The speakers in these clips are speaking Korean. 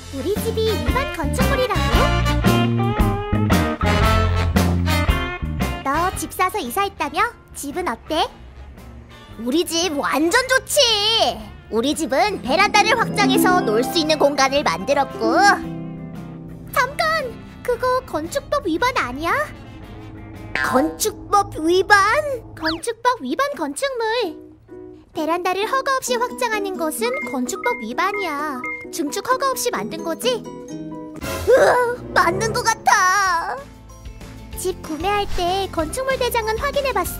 우리 집이 일반 건축물이라고? 너 집 사서 이사했다며? 집은 어때? 우리 집 완전 좋지! 우리 집은 베란다를 확장해서 놀 수 있는 공간을 만들었고. 잠깐! 그거 건축법 위반 아니야? 건축법 위반? 건축법 위반 건축물. 베란다를 허가 없이 확장하는 것은 건축법 위반이야. 증축 허가 없이 만든 거지? 맞는 것 같아. 집 구매할 때 건축물 대장은 확인해봤어?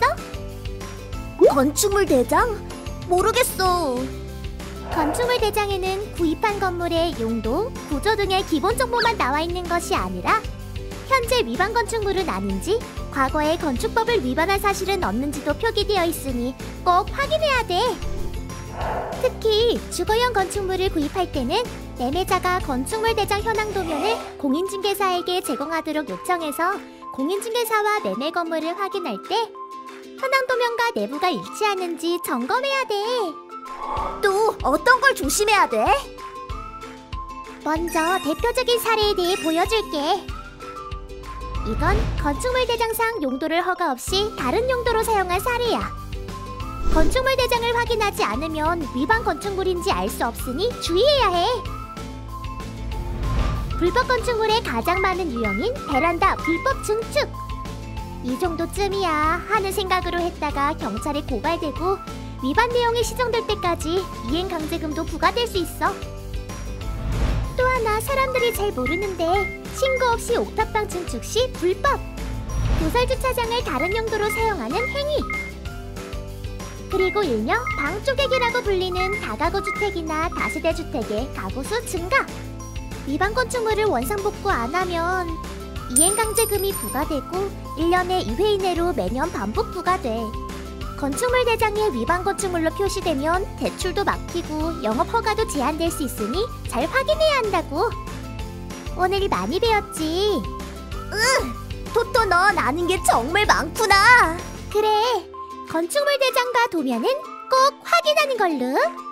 건축물 대장? 모르겠어. 건축물 대장에는 구입한 건물의 용도, 구조 등의 기본 정보만 나와 있는 것이 아니라 현재 위반 건축물은 아닌지, 과거에 건축법을 위반한 사실은 없는지도 표기되어 있으니 꼭 확인해야 돼. 특히 주거용 건축물을 구입할 때는 매매자가 건축물 대장 현황 도면을 공인중개사에게 제공하도록 요청해서 공인중개사와 매매 건물을 확인할 때 현황 도면과 내부가 일치하는지 점검해야 돼. 또 어떤 걸 조심해야 돼? 먼저 대표적인 사례에 대해 보여줄게. 이건 건축물 대장상 용도를 허가 없이 다른 용도로 사용한 사례야. 건축물 대장을 확인하지 않으면 위반 건축물인지 알 수 없으니 주의해야 해. 불법 건축물의 가장 많은 유형인 베란다 불법 증축. 이 정도쯤이야 하는 생각으로 했다가 경찰에 고발되고 위반 내용이 시정될 때까지 이행강제금도 부과될 수 있어. 또 하나 사람들이 잘 모르는데 신고 없이 옥탑방 증축 시 불법! 도살주차장을 다른 용도로 사용하는 행위! 그리고 일명 방쪼개기라고 불리는 다가구 주택이나 다세대 주택의 가구수 증가! 위반 건축물을 원상복구 안 하면 이행강제금이 부과되고 1년에 2회 이내로 매년 반복 부과돼. 건축물 대장에 위반 건축물로 표시되면 대출도 막히고 영업 허가도 제한될 수 있으니 잘 확인해야 한다고. 오늘 많이 배웠지? 토토 넌 아는 게 정말 많구나. 그래, 건축물 대장과 도면은 꼭 확인하는 걸로.